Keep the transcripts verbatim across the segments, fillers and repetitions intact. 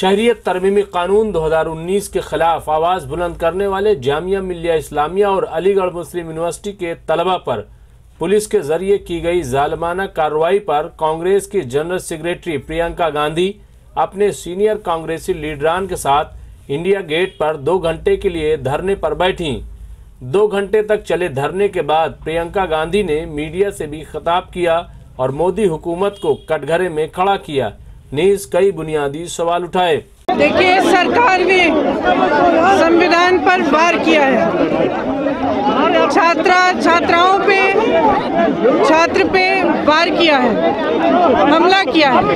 शहरियत तरमीमी कानून दो हज़ार उन्नीस के खिलाफ आवाज़ बुलंद करने वाले जामिया मिल्लिया इस्लामिया और अलीगढ़ मुस्लिम यूनिवर्सिटी के तलबा पर पुलिस के जरिए की गई जालिमाना कार्रवाई पर कांग्रेस की जनरल सेक्रेटरी प्रियंका गांधी अपने सीनियर कांग्रेसी लीडरान के साथ इंडिया गेट पर दो घंटे के लिए धरने पर बैठी। दो घंटे तक चले धरने के बाद प्रियंका गांधी ने मीडिया से भी खिताब किया और मोदी हुकूमत को कटघरे में खड़ा किया। नीज कई बुनियादी सवाल उठाए। देखिए, सरकार ने संविधान पर वार किया है, छात्रा छात्राओं पे छात्र पे वार किया है, हमला किया है।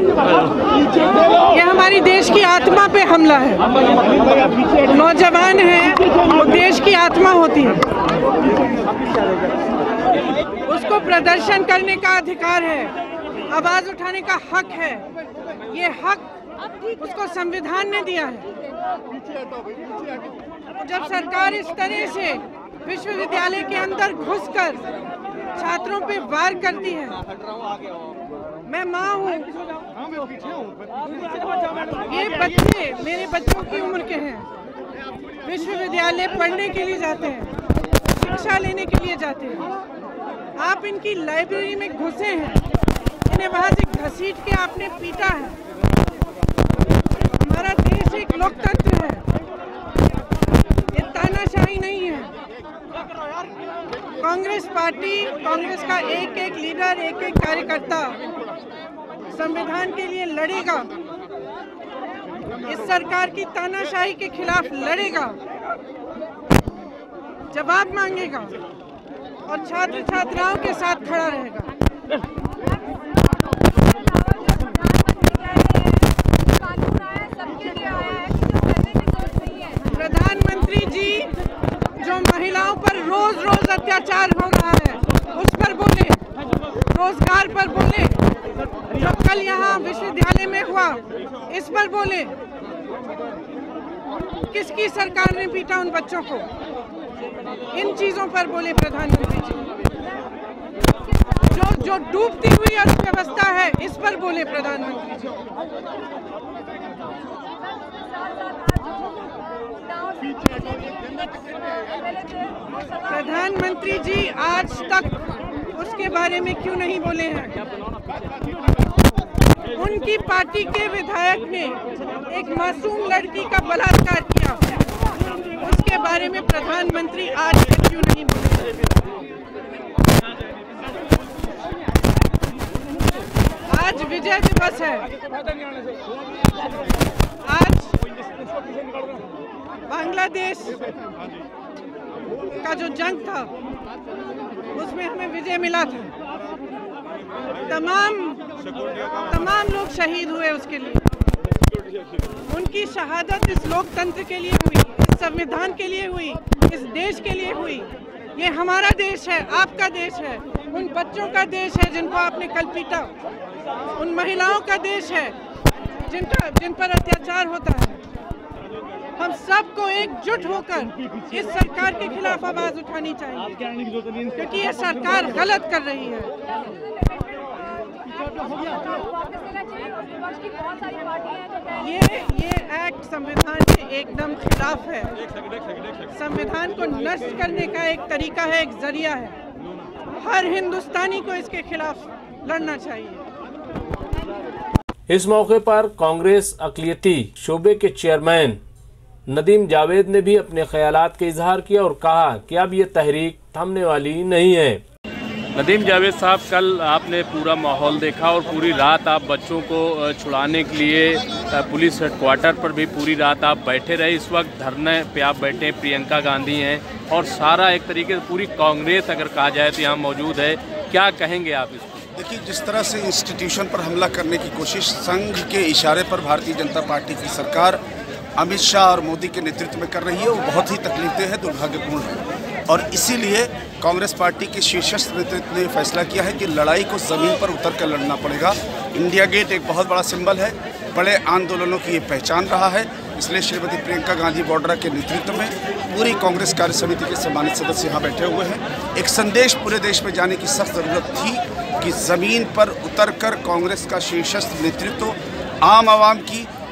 यह हमारी देश की आत्मा पे हमला है। नौजवान हैं, वो देश की आत्मा होती है, उसको प्रदर्शन करने का अधिकार है, आवाज उठाने का हक है। ये हक उसको संविधान ने दिया है। जब सरकार इस तरह से विश्वविद्यालय के अंदर घुसकर छात्रों पे वार करती है, मैं माँ हूँ, ये बच्चे मेरे बच्चों की उम्र के हैं, विश्वविद्यालय पढ़ने के लिए जाते हैं, शिक्षा लेने के लिए जाते हैं। आप इनकी लाइब्रेरी में घुसे हैं, इन्हें वहां से घसीट के आपने पीटा है। हमारा देश एक लोकतंत्र है, ये तानाशाही नहीं है। कांग्रेस पार्टी, कांग्रेस का एक एक लीडर, एक एक कार्यकर्ता संविधान के लिए लड़ेगा, इस सरकार की तानाशाही के खिलाफ लड़ेगा, जवाब मांगेगा और छात्र छात्राओं के साथ खड़ा रहेगा। प्रधानमंत्री जी जो महिलाओं पर रोज रोज अत्याचार हो रहा है उस पर बोले, रोजगार पर बोले, जो कल यहाँ विश्वविद्यालय में हुआ इस पर बोले। किसकी सरकार ने पीटा उन बच्चों को? इन चीजों पर बोले प्रधानमंत्री जी। जो जो डूबती हुई अर्थव्यवस्था है इस पर बोले प्रधानमंत्री जी। प्रधानमंत्री जी आज तक उसके बारे में क्यों नहीं बोले हैं? उनकी पार्टी के विधायक ने एक मासूम लड़की का बलात्कार किया, उसके बारे में प्रधानमंत्री आज तक क्यों नहीं बोले? आज विजय दिवस है, आज बांग्लादेश का जो जंग था उसमें हमें विजय मिला था। तमाम तमाम लोग शहीद हुए उसके लिए। उनकी शहादत इस लोकतंत्र के लिए हुई, इस संविधान के लिए हुई, इस देश के लिए हुई। ये हमारा देश है, आपका देश है, उन बच्चों का देश है जिनको आपने कल पीटा, उन महिलाओं का देश है जिनका जिन पर अत्याचार होता है। हम सबको एकजुट होकर इस सरकार के खिलाफ आवाज उठानी चाहिए, क्योंकि ये सरकार गलत कर रही है। ये ये एक्ट संविधान के एकदम खिलाफ है। संविधान को नष्ट करने का एक तरीका है, एक जरिया है। हर हिंदुस्तानी को इसके खिलाफ लड़ना चाहिए। इस मौके पर कांग्रेस अक़लियती शोबे के चेयरमैन नदीम जावेद ने भी अपने ख्यालात का इजहार किया और कहा कि अब ये तहरीक थमने वाली नहीं है। नदीम जावेद साहब, कल आपने पूरा माहौल देखा और पूरी रात आप बच्चों को छुड़ाने के लिए पुलिस हेडक्वार्टर पर भी पूरी रात आप बैठे रहे। इस वक्त धरने पे आप बैठे, प्रियंका गांधी हैं और सारा एक तरीके से पूरी कांग्रेस अगर कहा जाए तो यहाँ मौजूद है। क्या कहेंगे आप इसको? देखिए, जिस तरह से इंस्टीट्यूशन पर हमला करने की कोशिश संघ के इशारे पर भारतीय जनता पार्टी की सरकार अमित शाह और मोदी के नेतृत्व में कर रही है, वो बहुत ही तकलीफदेह है, दुर्भाग्यपूर्ण है। और इसीलिए कांग्रेस पार्टी के शीर्षस्थ नेतृत्व ने फैसला किया है कि लड़ाई को ज़मीन पर उतर कर लड़ना पड़ेगा। इंडिया गेट एक बहुत बड़ा सिंबल है, बड़े आंदोलनों की ये पहचान रहा है। इसलिए श्रीमती प्रियंका गांधी वाड्रा के नेतृत्व में पूरी कांग्रेस कार्य समिति के सम्मानित सदस्य यहाँ बैठे हुए हैं। एक संदेश पूरे देश में जाने की सख्त ज़रूरत थी कि ज़मीन पर उतरकर कांग्रेस का शीर्षस्थ नेतृत्व आम आवाम की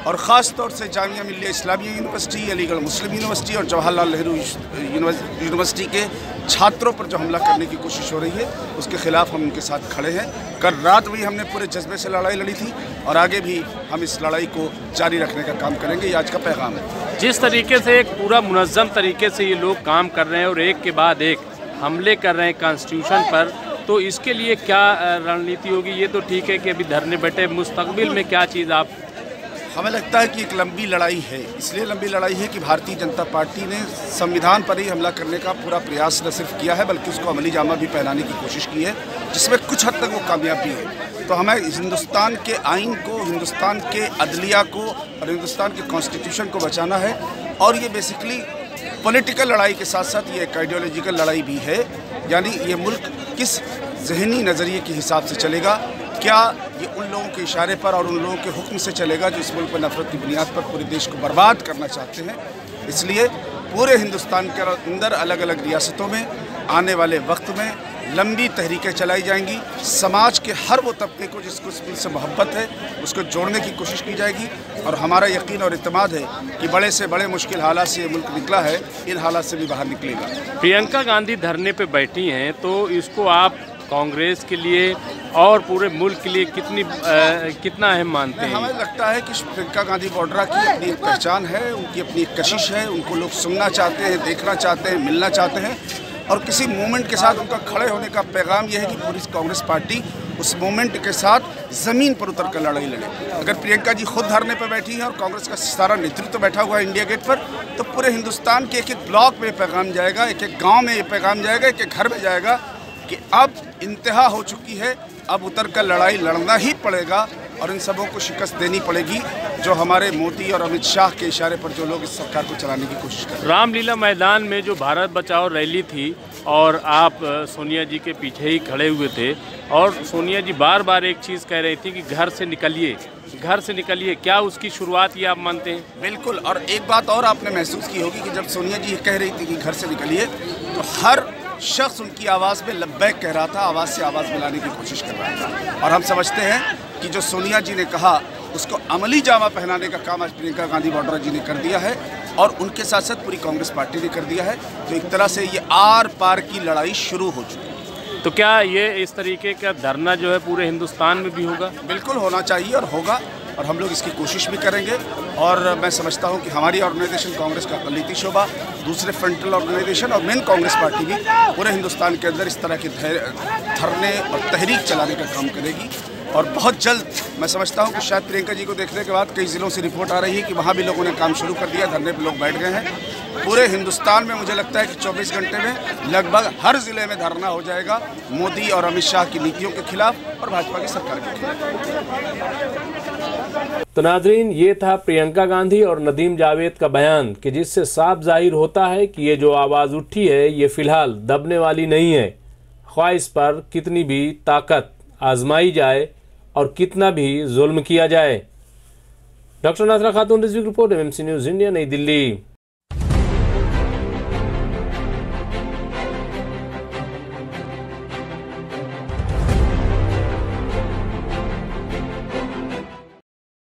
और ख़ास तौर से जामिया मिल्लिया इस्लामिया यूनिवर्सिटी, अलीगढ़ मुस्लिम यूनिवर्सिटी और जवाहरलाल नेहरू यूनिवर्सिटी के छात्रों पर जो हमला करने की कोशिश हो रही है उसके ख़िलाफ़ हम उनके साथ खड़े हैं। कल रात भी हमने पूरे जज्बे से लड़ाई लड़ी थी और आगे भी हम इस लड़ाई को जारी रखने का काम करेंगे। ये आज का पैगाम है। जिस तरीके से एक पूरा मुनज़्ज़म तरीके से ये लोग काम कर रहे हैं और एक के बाद एक हमले कर रहे हैं कॉन्स्टिट्यूशन पर, तो इसके लिए क्या रणनीति होगी? ये तो ठीक है कि अभी धरने बैठे, मुस्तकबिल में क्या चीज़ आप? हमें लगता है कि एक लंबी लड़ाई है। इसलिए लंबी लड़ाई है कि भारतीय जनता पार्टी ने संविधान पर ही हमला करने का पूरा प्रयास न सिर्फ किया है बल्कि उसको अमली जामा भी पहनाने की कोशिश की है, जिसमें कुछ हद तक वो कामयाब भी है। तो हमें हिंदुस्तान के आइन को, हिंदुस्तान के अदलिया को और हिंदुस्तान के कॉन्स्टिट्यूशन को बचाना है। और ये बेसिकली पॉलिटिकल लड़ाई के साथ साथ ये एक आइडियोलॉजिकल लड़ाई भी है, यानी ये मुल्क किस जहनी नज़रिए के हिसाब से चलेगा। क्या ये उन लोगों के इशारे पर और उन लोगों के हुक्म से चलेगा जो इस मुल्क पर नफरत की बुनियाद पर पूरे देश को बर्बाद करना चाहते हैं? इसलिए पूरे हिंदुस्तान के अंदर अलग अलग रियासतों में आने वाले वक्त में लंबी तहरीकें चलाई जाएंगी। समाज के हर वो तबके को जिसको इस मुल्क से मोहब्बत है उसको जोड़ने की कोशिश की जाएगी। और हमारा यकीन और इत्मीनाद है कि बड़े से बड़े मुश्किल हालात से ये मुल्क निकला है, इन हालात से भी बाहर निकलेगा। प्रियंका गांधी धरने पे बैठी हैं, तो इसको आप कांग्रेस के लिए और पूरे मुल्क के लिए कितनी आ, कितना अहम मानते हैं? हमें लगता है कि प्रियंका गांधी वाड्रा की अपनी एक पहचान है, उनकी अपनी एक कशिश है, उनको लोग सुनना चाहते हैं, देखना चाहते हैं, मिलना चाहते हैं। और किसी मूवमेंट के साथ उनका खड़े होने का पैगाम यह है कि पूरी कांग्रेस पार्टी उस मूवमेंट के साथ ज़मीन पर उतर कर लड़ाई लड़े। अगर प्रियंका जी खुद धरने पर बैठी हैं और कांग्रेस का सारा नेतृत्व बैठा हुआ है इंडिया गेट पर, तो पूरे हिंदुस्तान के एक एक ब्लॉक में ये पैगाम जाएगा, एक एक गाँव में ये पैगाम जाएगा, एक एक घर में जाएगा कि अब इंतहा हो चुकी है, अब उतर कर लड़ाई लड़ना ही पड़ेगा और इन सबों को शिकस्त देनी पड़ेगी जो हमारे मोदी और अमित शाह के इशारे पर जो लोग इस सरकार को चलाने की कोशिश कर रहे हैं। रामलीला मैदान में जो भारत बचाओ रैली थी और आप सोनिया जी के पीछे ही खड़े हुए थे और सोनिया जी बार बार एक चीज़ कह रही थी कि घर से निकलिए, घर से निकलिए, क्या उसकी शुरुआत ये आप मानते हैं? बिल्कुल। और एक बात और आपने महसूस की होगी कि जब सोनिया जी कह रही थी कि घर से निकलिए तो हर शख्स उनकी आवाज़ में लब्बैक कह रहा था, आवाज़ से आवाज़ मिलाने की कोशिश कर रहा था। और हम समझते हैं कि जो सोनिया जी ने कहा उसको अमली जामा पहनाने का काम आज प्रियंका गांधी वाड्रा जी ने कर दिया है और उनके साथ साथ पूरी कांग्रेस पार्टी ने कर दिया है। तो एक तरह से ये आर पार की लड़ाई शुरू हो चुकी है। तो क्या ये इस तरीके का धरना जो है पूरे हिंदुस्तान में भी होगा? बिल्कुल होना चाहिए और होगा और हम लोग इसकी कोशिश भी करेंगे। और मैं समझता हूं कि हमारी ऑर्गेनाइजेशन कांग्रेस का अक़लियती शोबा, दूसरे फ्रंटल ऑर्गेनाइजेशन और मेन कांग्रेस पार्टी भी पूरे हिंदुस्तान के अंदर इस तरह के धरने और तहरीक चलाने का काम करेगी। और बहुत जल्द मैं समझता हूं कि शायद प्रियंका जी को देखने के बाद कई ज़िलों से रिपोर्ट आ रही है कि वहां भी लोगों ने काम शुरू कर दिया, धरने पर लोग बैठ गए हैं। पूरे हिंदुस्तान में मुझे लगता है कि चौबीस घंटे में लगभग हर ज़िले में धरना हो जाएगा मोदी और अमित शाह की नीतियों के खिलाफ और भाजपा की सरकार के खिलाफ। तो नाजरीन, ये था प्रियंका गांधी और नदीम जावेद का बयान कि जिससे साफ जाहिर होता है कि ये जो आवाज़ उठी है ये फ़िलहाल दबने वाली नहीं है। ख्वाह इस पर कितनी भी ताकत आजमाई जाए और कितना भी जुल्म किया जाए। Doctor Nazra Khatoon, report, M M C news India, New Delhi.